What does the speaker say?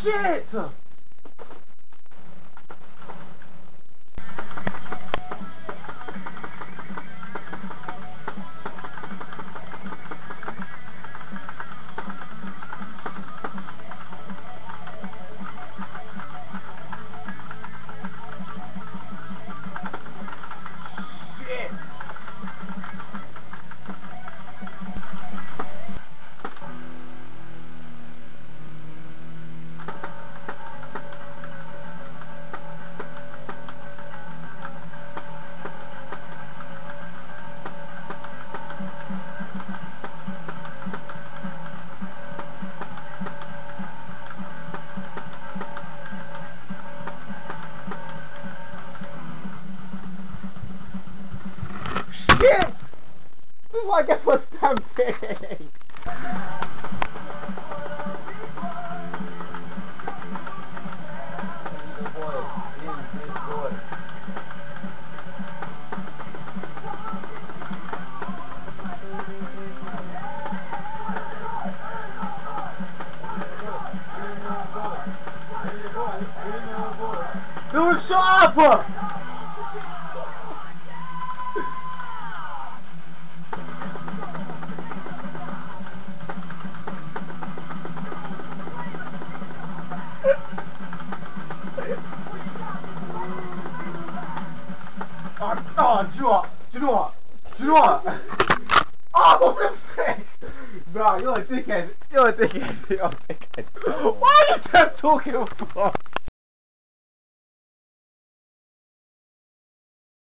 Shit! Shit! This is why I get what's damn big. Dude, shut up! Oh, do you know what? Oh, for flip's sake! Bro, you're a dickhead. You're a dickhead. Why are you just talking for?